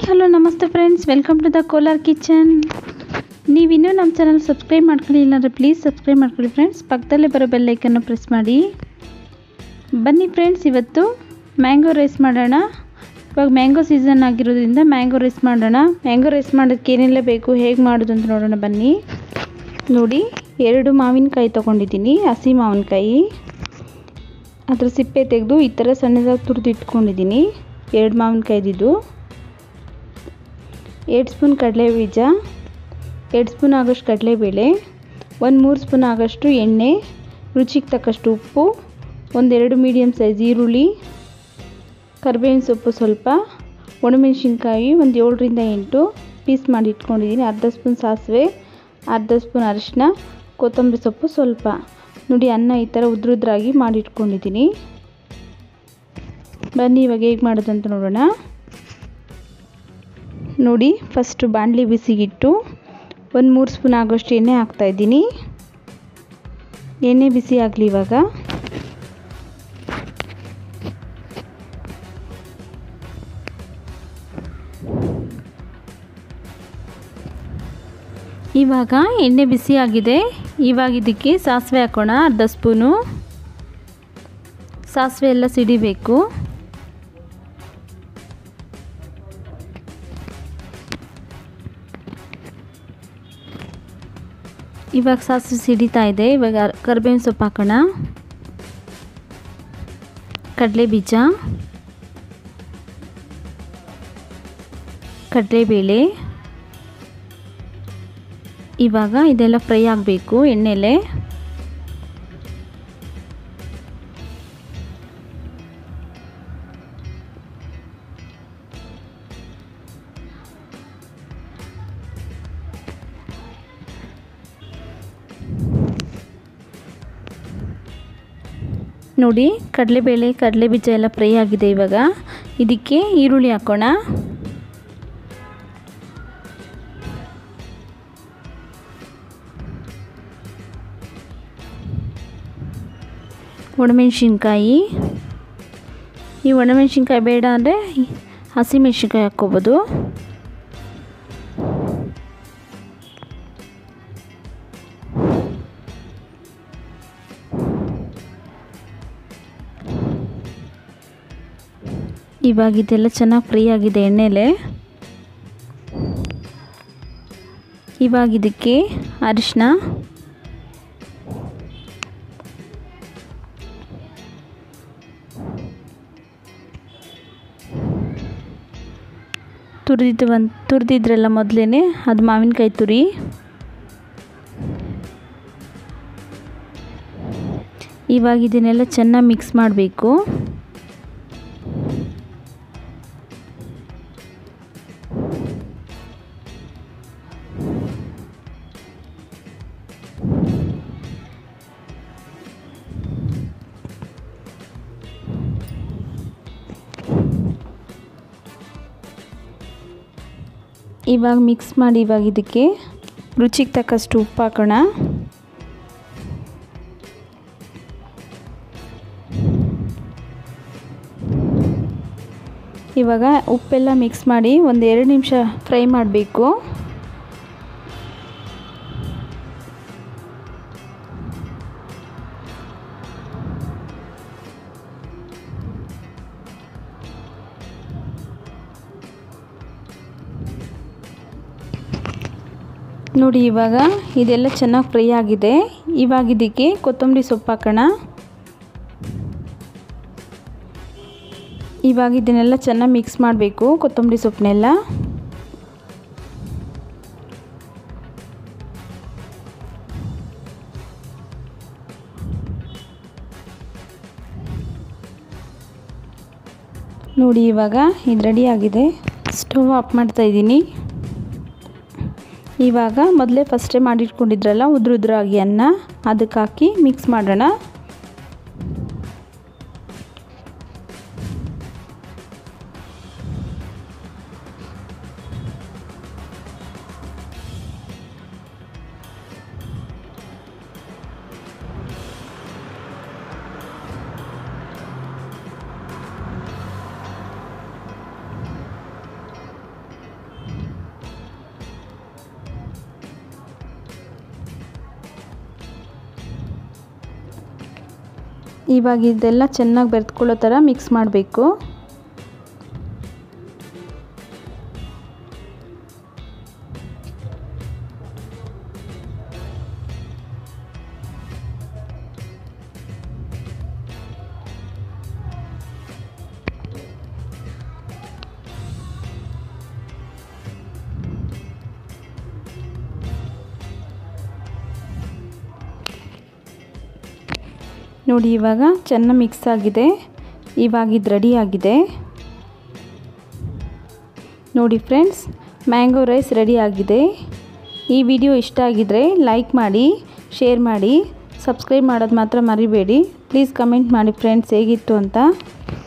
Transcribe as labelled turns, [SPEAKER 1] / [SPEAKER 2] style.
[SPEAKER 1] Hello ನಮಸ್ತೆ friends, welcome to the Kolar kitchen. ನೀವಿನ್ನೂ ನಮ್ಮ ಚಾನಲ್ ಸಬ್ಸ್ಕ್ರೈಬ್ ಮಾಡ್ಕೊಳ್ಳಿಲ್ಲ ಅಂದರೆ ಪ್ಲೀಸ್ ಸಬ್ಸ್ಕ್ರೈಬ್ ಮಾಡ್ಕೊಳ್ಳಿ ಫ್ರೆಂಡ್ಸ್. ಪಕ್ಕದಲ್ಲೇ ಬರೋ ಬೆಲ್ ಐಕನ್ನು ಪ್ರೆಸ್ ಮಾಡಿ. ಬನ್ನಿ ಫ್ರೆಂಡ್ಸ್, ಇವತ್ತು ಮ್ಯಾಂಗೋ ರೈಸ್ ಮಾಡೋಣ. ಇವಾಗ ಮ್ಯಾಂಗೋ ಸೀಸನ್ ಆಗಿರೋದ್ರಿಂದ ಮ್ಯಾಂಗೋ ರೈಸ್ ಮಾಡೋಣ. ಮ್ಯಾಂಗೋ ರೈಸ್ ಮಾಡೋಕ್ಕೆ ಏನೆಲ್ಲ ಬೇಕು, ಹೇಗೆ ಮಾಡೋದು ಅಂತ ನೋಡೋಣ ಬನ್ನಿ. ನೋಡಿ, 2 ಮಾವಿನಕಾಯಿ ತೊಗೊಂಡಿದ್ದೀನಿ, ಹಸಿ ಮಾವಿನಕಾಯಿ. ಅದರ ಸಿಪ್ಪೆ ತೆಗೆದು ಈ ಥರ ಸಣ್ಣದಾಗಿ ತುರಿದು ಇಟ್ಕೊಂಡಿದ್ದೀನಿ. 2 ಮಾವಿನಕಾಯಿದಿದ್ದು. 2 ಸ್ಪೂನ್ ಕಡಲೆಬೀಜ, 2 ಸ್ಪೂನ್ ಆಗೋಷ್ಟು ಕಡಲೆಬೇಳೆ, 1-3 ಸ್ಪೂನ್ ಆಗೋಷ್ಟು ಎಣ್ಣೆ, ರುಚಿಗೆ ತಕ್ಕಷ್ಟು ಉಪ್ಪು, 1-2 ಮೀಡಿಯಮ್ ಸೈಜ್ ಈರುಳ್ಳಿ, ಕರಿಬೇವಿನ ಸೊಪ್ಪು ಸ್ವಲ್ಪ, ಒಣಮೆಣಸಿನ್ಕಾಯಿ 7-8 ಪೀಸ್ ಮಾಡಿ ಇಟ್ಕೊಂಡಿದ್ದೀನಿ, ಅರ್ಧ ಸ್ಪೂನ್ ಸಾಸಿವೆ, ಅರ್ಧ ಸ್ಪೂನ್ ಅರಿಶಿನ, ಕೊತ್ತಂಬರಿ ಸೊಪ್ಪು ಸ್ವಲ್ಪ. ನೋಡಿ, ಅನ್ನ ಈ ಥರ ಉದ್ರುದ್ರಾಗಿ ಮಾಡಿ ಇಟ್ಕೊಂಡಿದ್ದೀನಿ. ಬನ್ನಿ ಇವಾಗ ಹೇಗೆ ಮಾಡೋದು ಅಂತ ನೋಡೋಣ. ನೋಡಿ, ಫಸ್ಟು ಬಾಣಲಿ ಬಿಸಿಗಿಟ್ಟು 1-3 ಸ್ಪೂನ್ ಆಗೋಷ್ಟು ಎಣ್ಣೆ ಹಾಕ್ತಾಯಿದ್ದೀನಿ. ಎಣ್ಣೆ ಬಿಸಿ ಆಗಲಿ. ಇವಾಗ ಎಣ್ಣೆ ಬಿಸಿ ಆಗಿದೆ. ಇವಾಗ ಇದಕ್ಕೆ ಸಾಸಿವೆ ಹಾಕೋಣ, ಅರ್ಧ ಸ್ಪೂನು. ಸಾಸಿವೆ ಎಲ್ಲ ಸಿಡಿಬೇಕು. ಇವಾಗ ಸಾಸಿವೆ ಸಿಡಿತಾ ಇದೆ. ಇವಾಗ ಕರಿಬೇವಿನ ಸೊಪ್ಪು ಹಾಕೋಣ, ಕಡಲೆಬೀಜ, ಕಡಲೆಬೇಳೆ. ಇವಾಗ ಇದೆಲ್ಲ ಫ್ರೈ ಆಗಬೇಕು ಎಣ್ಣೆಲೆ. ನೋಡಿ, ಕಡಲೆಬೇಳೆ ಕಡಲೆಬೀಜ ಎಲ್ಲ ಫ್ರೈ ಆಗಿದೆ. ಇವಾಗ ಇದಕ್ಕೆ ಈರುಳ್ಳಿ ಹಾಕೋಣ. ಒಣಮೆಣಸಿನ್ಕಾಯಿ. ಈ ಒಣಮೆಣಸಿನ್ಕಾಯಿ ಬೇಡ ಅಂದರೆ ಹಸಿಮೆಣಸಿನ್ಕಾಯಿ ಹಾಕ್ಕೋಬೋದು. ಇವಾಗ ಇದೆಲ್ಲ ಚೆನ್ನಾಗಿ ಫ್ರೈ ಆಗಿದೆ ಎಣ್ಣೆಲೆ. ಇವಾಗ ಇದಕ್ಕೆ ಅರಿಶಿನ, ತುರಿದಿದ್ರಲ್ಲ ಮೊದಲೇ, ಅದು ಮಾವಿನಕಾಯಿ ತುರಿ. ಇವಾಗ ಇದನ್ನೆಲ್ಲ ಚೆನ್ನಾಗಿ ಮಿಕ್ಸ್ ಮಾಡಬೇಕು. ಇವಾಗ ಮಿಕ್ಸ್ ಮಾಡಿ ಇವಾಗ ಇದಕ್ಕೆ ರುಚಿಗೆ ತಕ್ಕಷ್ಟು ಉಪ್ಪು ಹಾಕೋಣ. ಇವಾಗ ಉಪ್ಪೆಲ್ಲ ಮಿಕ್ಸ್ ಮಾಡಿ 1-2 ನಿಮಿಷ ಫ್ರೈ ಮಾಡಬೇಕು. ನೋಡಿ, ಇವಾಗ ಇದೆಲ್ಲ ಚೆನ್ನಾಗಿ ಫ್ರೈ ಆಗಿದೆ. ಇವಾಗ ಇದಕ್ಕೆ ಕೊತ್ತಂಬರಿ ಸೊಪ್ಪು ಹಾಕೋಣ. ಇವಾಗ ಇದನ್ನೆಲ್ಲ ಚೆನ್ನಾಗಿ ಮಿಕ್ಸ್ ಮಾಡಬೇಕು, ಕೊತ್ತಂಬರಿ ಸೊಪ್ಪನ್ನೆಲ್ಲ. ನೋಡಿ, ಇವಾಗ ಇದು ರೆಡಿ ಆಗಿದೆ. ಸ್ಟವ್ ಆಫ್ ಮಾಡ್ತಾ ಇದ್ದೀನಿ. ಇವಾಗ ಮೊದಲೇ ಫಸ್ಟೇ ಮಾಡಿಟ್ಕೊಂಡಿದ್ರಲ್ಲ ಉದ್ರುದ್ರಾಗಿ ಅನ್ನ, ಅದಕ್ಕೆ ಹಾಕಿ ಮಿಕ್ಸ್ ಮಾಡೋಣ. ಇವಾಗ ಇದೆಲ್ಲ ಚೆನ್ನಾಗಿ ಬೆರೆತ್ಕೊಳ್ಳೋ ಥರ ಮಿಕ್ಸ್ ಮಾಡಬೇಕು. ನೋಡಿ ಇವಾಗ ಚೆನ್ನಾಗಿ ಮಿಕ್ಸ್ ಆಗಿದೆ. ಇವಾಗ ಇದು ರೆಡಿ ಆಗಿದೆ. ನೋಡಿ ಫ್ರೆಂಡ್ಸ್, ಮ್ಯಾಂಗೋ ರೈಸ್ ರೆಡಿ ಆಗಿದೆ. ಈ ವಿಡಿಯೋ ಇಷ್ಟ ಆಗಿದ್ರೆ ಲೈಕ್ ಮಾಡಿ, ಶೇರ್ ಮಾಡಿ, ಸಬ್ಸ್ಕ್ರೈಬ್ ಮಾಡೋದು ಮಾತ್ರ ಮರಿಬೇಡಿ. ಪ್ಲೀಸ್ ಕಮೆಂಟ್ ಮಾಡಿ ಫ್ರೆಂಡ್ಸ್ ಹೇಗಿತ್ತು ಅಂತ.